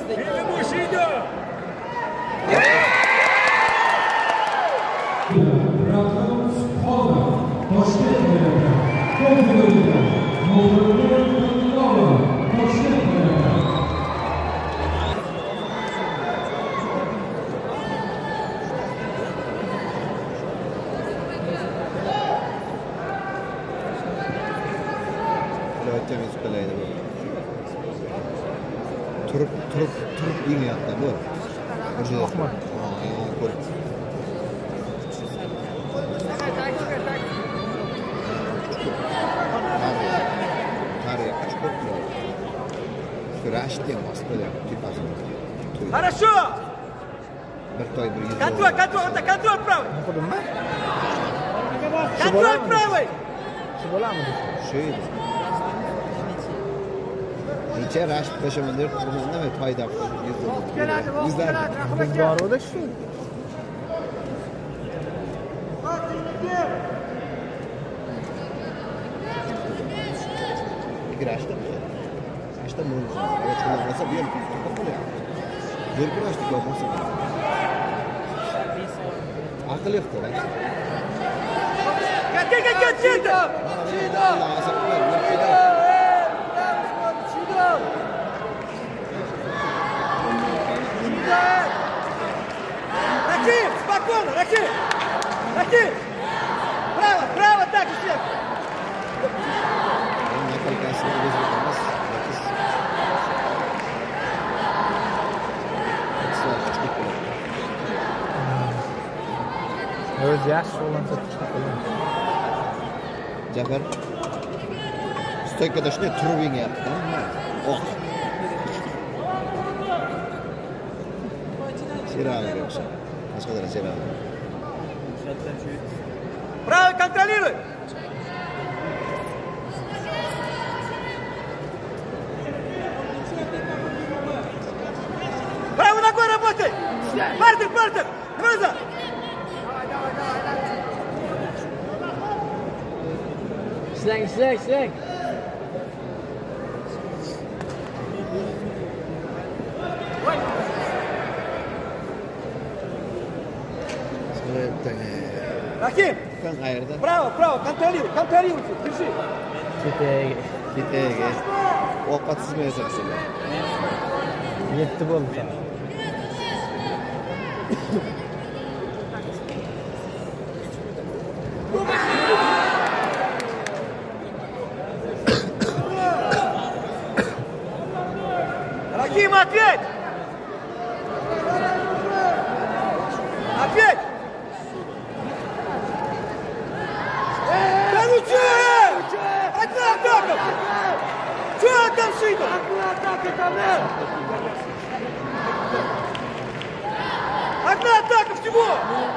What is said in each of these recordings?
Turib yengayapti bu. Ahmad. Хорошо! Контроль, контроль правый! Контроль правый! Necha rashk tashaman deb turmanda va toyda bizlar borda shu Grashda bo'ldi. Ochilib bo'lsa bu ham to'xtab qolyapti. Yurkurashdi bo'lmasa. Aql yo'qda. Чида! Рахим, спокойно, Рахим! Рахим! Право, право, так и всех! O'zi yaxshi bo'lsa chiqib qo'yadi. Jafar stoykada shunday turib yengayapti. Oh. Сиралга вообще. Посмотри, Сиралга. Право, контролируй! Правой ногой работай! Партер, партер! Назад! Сlang. Рахим! Право, контролируй, держи! Ketega. Ovqatsizmi yashaysizlar? 7 bo'ldi. Рахим, ответь! Ответь! Да ну чё? Одна атака! Чё там шито? Одна атака там! Одна атака всего!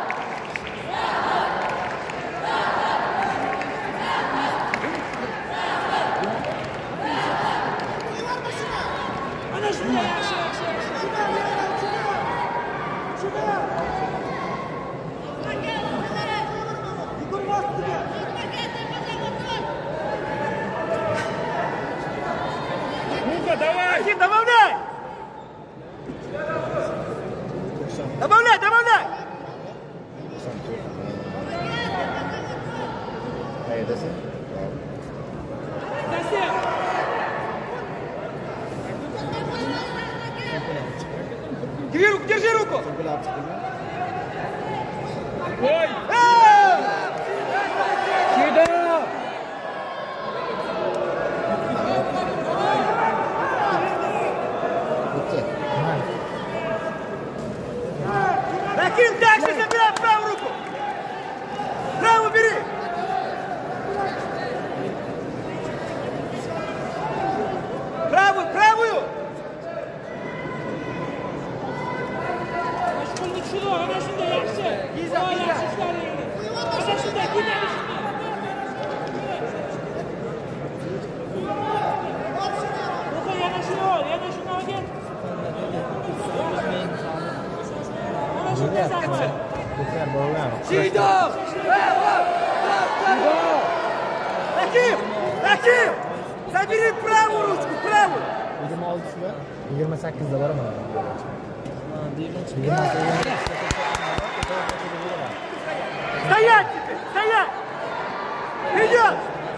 Давай! Добавляй! Добавляй! Держи руку! Ой! Рахим, дальше забирай правую руку! Правую бери! Правую! Чида! Рахим! Забери правую ручку, правую! Bravo! 26'sida 28'da boraman. Стоять! Стоять! Вперед!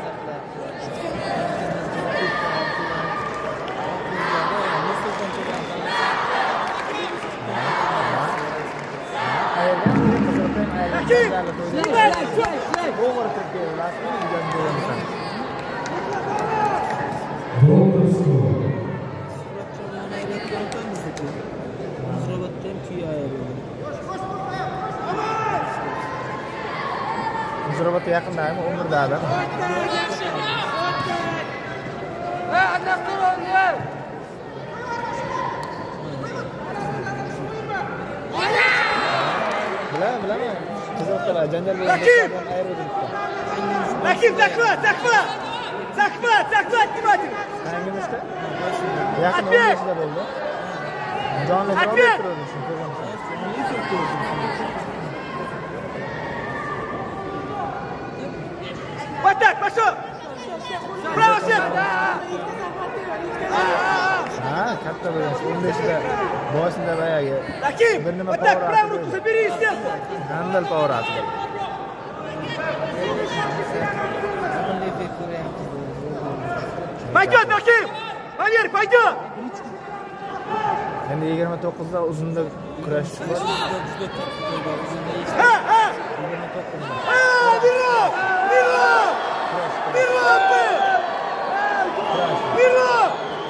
Muzrobat yaqindami? 11da adam. Bilaman. Qiziqlar, janjal bilan ayirdim. Rakib, захват! Захват! Захват! Захват! Внимательно! Hangimizda? Yaqin 15da bo'ldi. Jonli javob berdi shuni ko'rgansan. Вот так, пошел! Право всех! Ha, katta bo'lgan. 15da boshida boyagi. Rakib! Вот так, правую руку забери и сверху! Handal power atdi. Пойдет, Rakib! Поверь, пойдет! Endi 29da uzunda kurash bor. Ha, ha! Вперед! Вперед! Вперед ты! Вперед!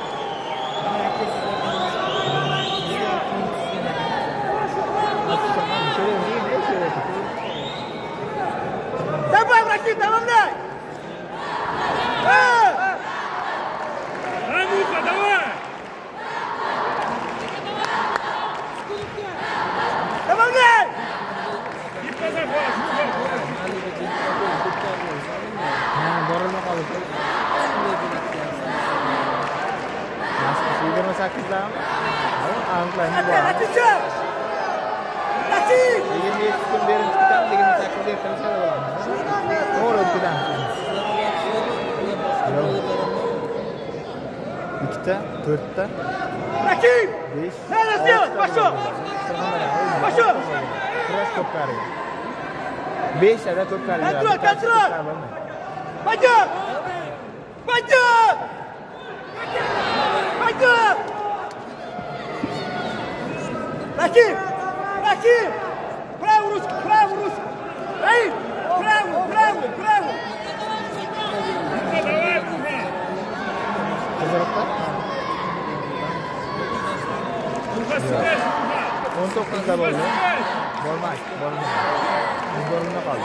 Добавь, Rakib, добавляй! А ну-ка, давай! Добавляй! Borilma qoldi. 28dami? Опять, отвечай! Rakib! 27 kun berilib ketamiz, 28ga kirishadi bo'lamiz. To'g'ri o'tkidan. Ikkita, 4ta, Rakib! 5. Надо сделать! Пошел! Пошел! Kurash ko'pkariga. 5 ada ko'pkariga. Контроль, контроль! Пойдем! Пойдем! Пойдем! Rakib! Rakib! Правую ручку, правую ручку! Раид! Правую, правую, правую! Qiziqda. 19da bo'ldi. Bo'lmaydi, bo'lmaydi. Bo'rinda qoldi.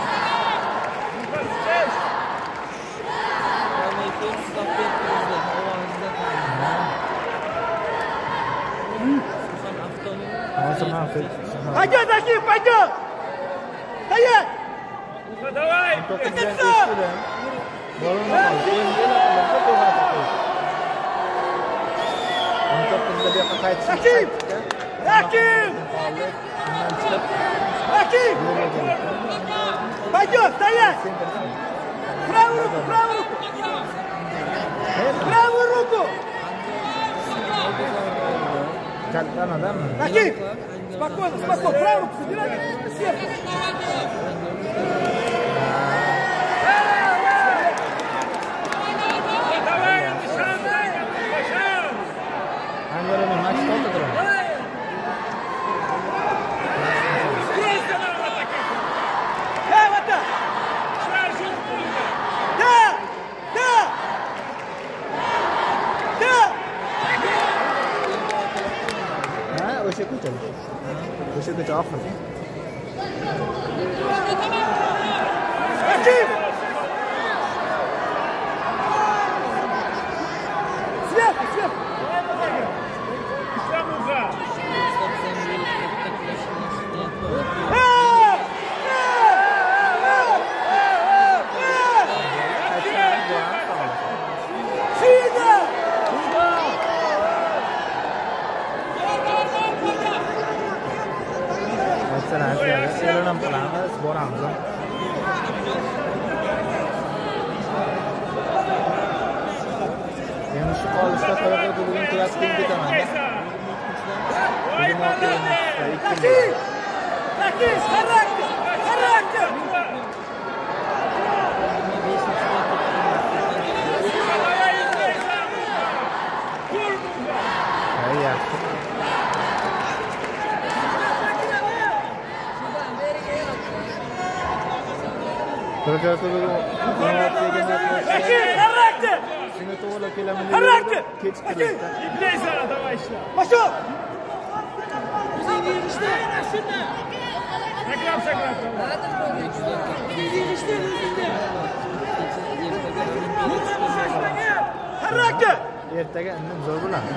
Пойдет, Rakib, пойдет! Стоять! Давай! Bo'rinda qoldi. Rakib! Rakib! Rakib! Пойдет, стоять! Правую руку, правую руку! Правую руку! Kattadan odammi? Rakib! Спокойно, спокойно! Правую руку забирай! Сверху! Angarani matchda o'tiradi. Да, вот так! Да! Да! Да! Ha, o'sha ko'cha. O'sha ko'cha oxir. Rakib! Сверху, сверху! Selam qilamiz, boramiz. Endi shu qolishda Taraqqiyot bugun kuyatib ketaman. Rakis, xarakter! Xarakter! Taraqqiyot bugun Xarakter! shuni to'g'ri kelaman. Xarakter! Kechiktirishdi. Iblaysan, давай ishla. Boshqa! Sakrab. Xarakter! Ertaga indin zo'r bo'ladi.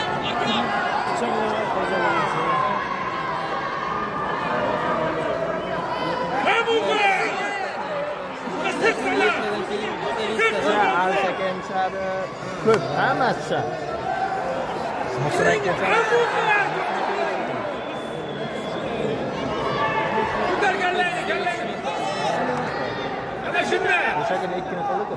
Al-Shakamshari ko'p, hammasi. Musrakka o'shagina ikkini qoldi-ku.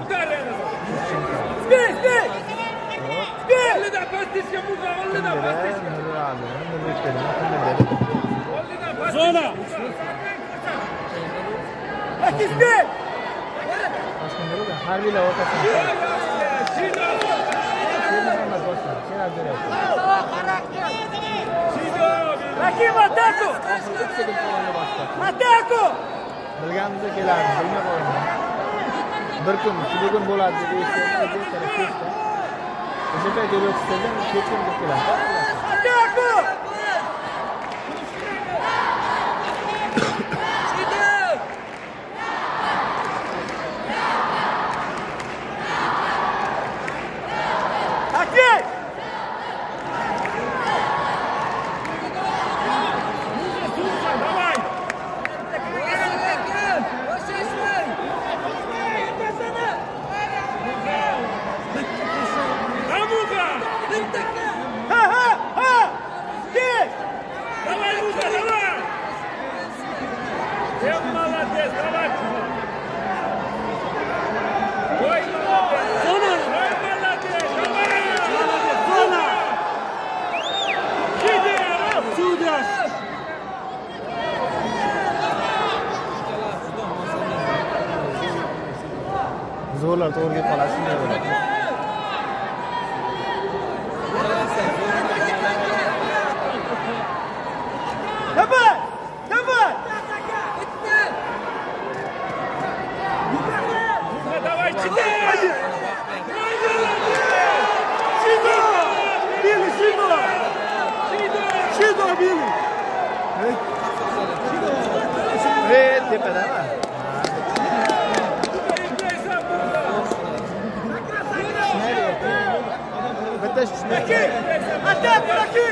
Zona! Rakisbek! Harbiylar o'rtasida. Rakib ataku! Ataku! Bilganimizda keladi, bilmay qo'ymayman. Bir kun, bugun bo'ladi deb eshitdim. O'sha payt yo'l o'tishdan kechqurun keladi. Ataku! Rakib! Zo'rlar to'g'riga qoladi, shunday bo'ladi. Давай! Давай, читай! Shido, Billy! Tepadami? Bitta shunday. Atak, rakib!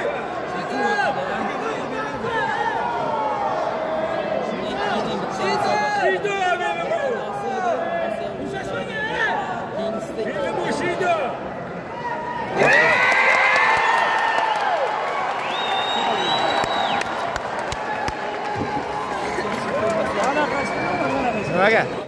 Nimaga?